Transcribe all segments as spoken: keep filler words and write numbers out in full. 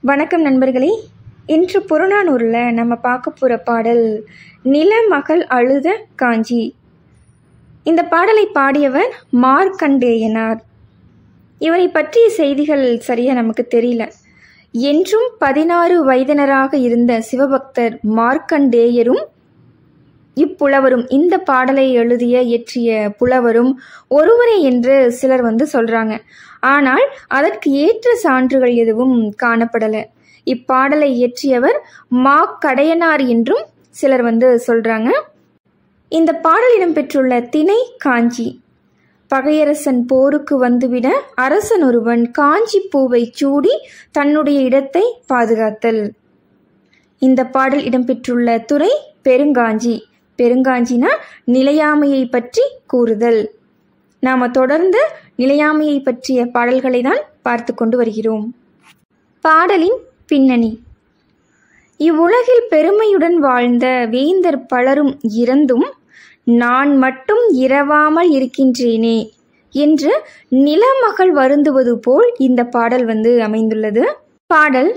வணக்கம் நண்பர்களே. இன்று புறநானூரில் நம்ம பார்க்க போகிற பாடல் நிலமகள் அழுத காஞ்சி. இந்த பாடலை பாடியவர் மார்க்கண்டேயனார். இவரை பற்றிய செய்திகள் சரியாக நமக்கு தெரியல. என்றும் பதினாறு வயதினராக இருந்த சிவபக்தர் மார்க்கண்டேயரும் இப்புலவரும் இந்த பாடலை எழுதிய இயற்றிய புலவரும் ஒருவரே என்று சிலர் வந்து சொல்கிறாங்க. ஆனால் அதற்கு ஏற்ற சான்றுகள் எதுவும் காணப்படலை. இப்பாடலை இயற்றியவர் மா கடையனார் என்றும் சிலர் வந்து சொல்கிறாங்க. இந்த பாடல் இடம்பெற்றுள்ள திணை காஞ்சி. பகையரசன் போருக்கு வந்துவிட அரசன் ஒருவன் காஞ்சி பூவை சூடி தன்னுடைய இடத்தை பாதுகாத்தல். இந்த பாடல் இடம்பெற்றுள்ள துறை பெருங்காஞ்சி. பெருங்காஞ்சினா நிலையாமையை பற்றி கூறுதல். நாம் தொடர்ந்து நிலையாமையை பற்றிய பாடல்களை தான் பார்த்து கொண்டு வருகிறோம். பாடலின் பின்னணி. இவ்வுலகில் பெருமையுடன் வாழ்ந்த வேந்தர் பலரும் இறந்தும் நான் மட்டும் இரவாமல் இருக்கின்றேனே என்று நிலமகள் வருந்துவது போல் இந்த பாடல் வந்து அமைந்துள்ளது. பாடல்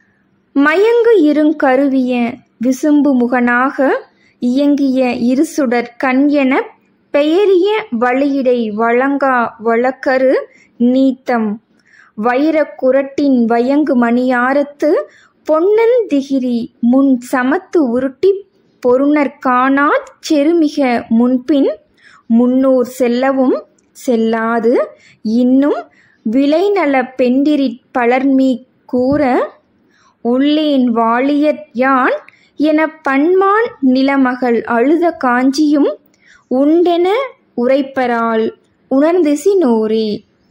மயங்கு இருங்கருவிய விசும்பு முகனாக இயங்கிய இருசுடர் கண் என பெயரிய வழியிடை வழங்கா வழக்கரு நீத்தம் வைரக் குரட்டின் வயங்கு மணியாரத்து பொன்னன் திகிரி முன் சமத்து உருட்டி பொருணர் காணாச் செருமிக முன்பின் முன்னோர் செல்லவும் செல்லாது இன்னும் விளைநல பெண்டிரிற் பலர்மீ கூற உள்ளேன் வாழியற் யான் என பன்மான் நிலமகள் அழுத காஞ்சியும் உண்டென உரைப்பரால் உணர்ந்திசி நோரே.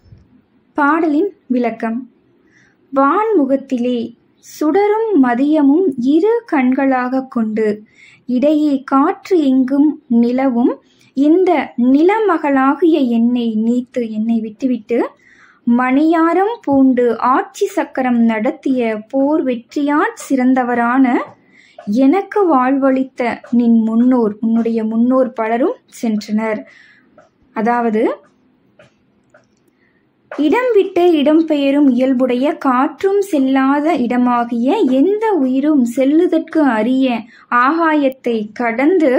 பாடலின் விளக்கம். வான்முகத்திலே சுடரும் மதியமும் இரு கண்களாக கொண்டு இடையே காற்று எங்கும் நிலவும் இந்த நிலமகளாகிய என்னை நீத்து என்னை விட்டுவிட்டு மணியாரம் பூண்டு ஆட்சி சக்கரம் நடத்திய போர் வெற்றியாற் சிறந்தவரான எனக்கு வாழ்வளித்த நின் முன்னோர் உன்னுடைய முன்னோர் பலரும் சென்றனர். அதாவது இடம் விட்டு இடம்பெயரும் இயல்புடைய காற்றும் செல்லாத இடமாகிய எந்த உயிரும் செல்லுதற்கு அரிய ஆகாயத்தை கடந்து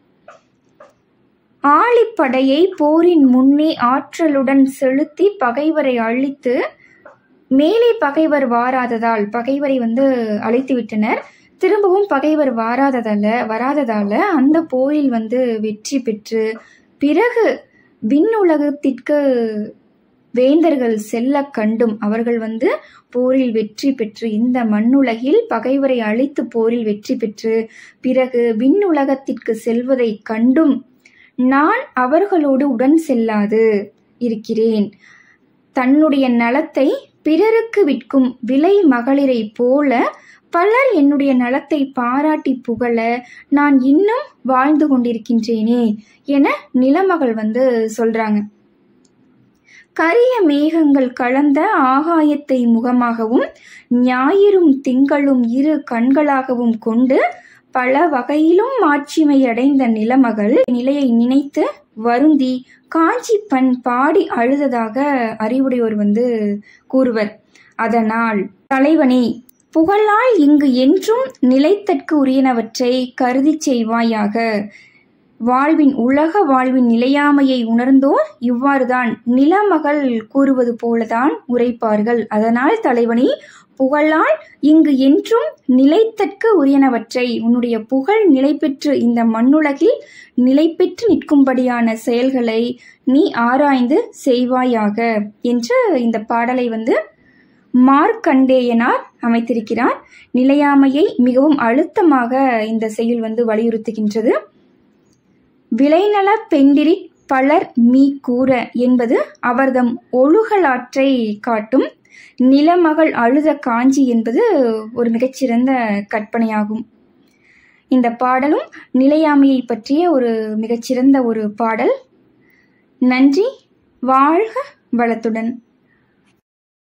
ஆழிப்படையை போரின் முன்னே ஆற்றலுடன் செலுத்தி பகைவரை அழித்து மேலே பகைவர் வாராததால் பகைவரை வந்து அழித்து விட்டனர். திரும்பவும் பகைவர் வாராததால வராததால அந்த போரில் வந்து வெற்றி பெற்று பிறகு விண்ணுலகத்திற்கு வேந்தர்கள் செல்ல கண்டும் அவர்கள் வந்து போரில் வெற்றி பெற்று இந்த மண்ணுலகில் பகைவரை அழித்து போரில் வெற்றி பெற்று பிறகு விண்ணுலகத்திற்கு செல்வதை கண்டும் நான் அவர்களோடு உடன் செல்லாது இருக்கிறேன். தன்னுடைய நலத்தை பிறருக்கு விற்கும் விலை மகளிரை போல பலர் என்னுடைய நலத்தை பாராட்டி புகழ நான் இன்னும் வாழ்ந்து கொண்டிருக்கின்றேனே என நிலமகள் வந்து சொல்றாங்க. கரிய மேகங்கள் கலந்த ஆகாயத்தை முகமாகவும் ஞாயிறும் திங்களும் இரு கண்களாகவும் கொண்டு பல வகையிலும் மாட்சிமை அடைந்த நிலமகள் நிலையை நினைத்து வருந்தி காஞ்சி பண் பாடி அழுததாக அறிவுடையோர் வந்து கூறுவர். அதனால் தலைவனே புகழால் இங்கு என்றும் நிலைத்தற்கு உரியனவற்றை கருதி செய்வாயாக. வாழ்வின் உலக வாழ்வின் நிலையாமையை உணர்ந்தோர் இவ்வாறுதான் நிலமகள் கூறுவது போலதான் உரைப்பார்கள். அதனால் தலைவனே புகழால் இங்கு என்றும் நிலைத்தற்கு உரியனவற்றை உன்னுடைய புகழ் நிலை பெற்று இந்த மண்ணுலகில் நிலை பெற்று நிற்கும்படியான செயல்களை நீ ஆராய்ந்து செய்வாயாக என்று இந்த பாடலை வந்து மார்க்கண்டேயனார் அமைத்திருக்கிறார். நிலையாமையை மிகவும் அழுத்தமாக இந்த செயல் வந்து வலியுறுத்துகின்றது. விளைநல பெண்டிரி பலர் மீ கூற என்பது அவர்தம் ஒழுகலாற்றை காட்டும். நிலமகள் அழுத காஞ்சி என்பது ஒரு மிகச்சிறந்த கற்பனையாகும். இந்த பாடலும் நிலையாமையை பற்றிய ஒரு மிகச்சிறந்த ஒரு பாடல். நன்றி. வாழ்க வளத்துடன்.